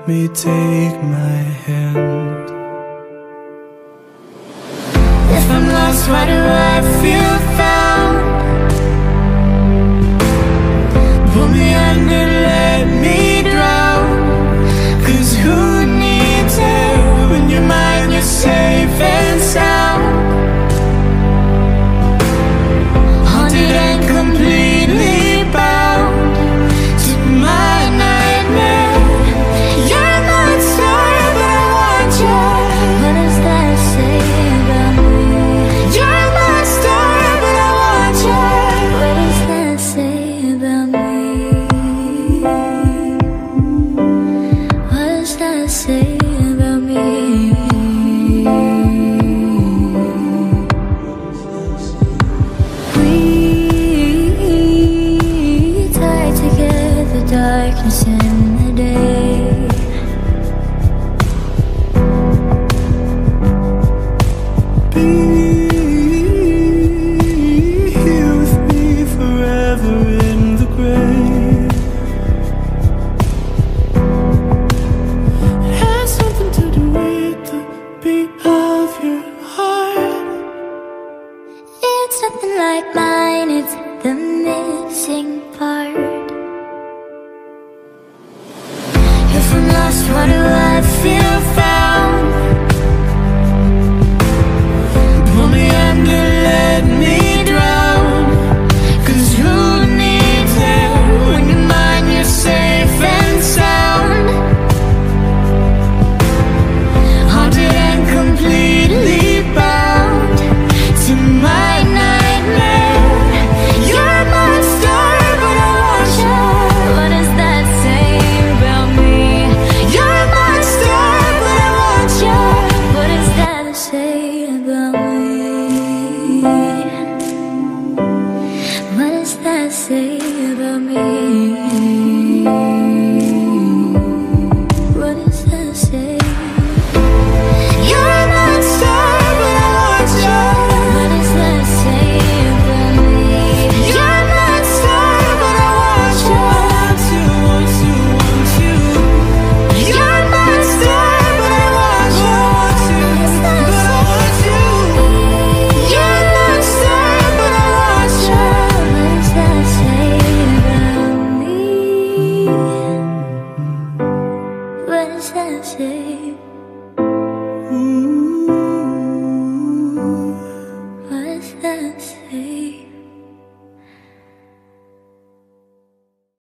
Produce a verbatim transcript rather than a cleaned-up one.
me take my hand. If I'm lost, why do I feel found? Pull me under, let me drown. Cause who needs it when your mind is safe and sound? Haunted and completely bound to my nightmare. You're not sorry, but I want you. What does that say about me? You're my star, but I want you. What does that say about me? What does that say about me?